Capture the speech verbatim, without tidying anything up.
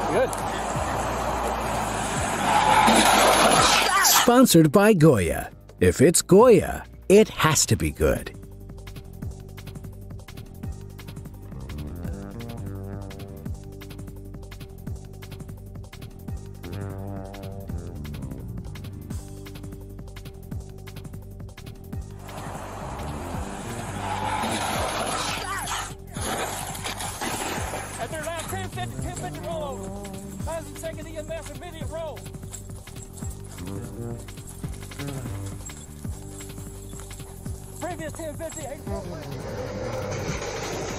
Good. Sponsored by Goya. If it's Goya, it has to be good. After around ten fifty, ten fifty roll over. Thousand second E M S immediate roll. Previous ten fifty, eight.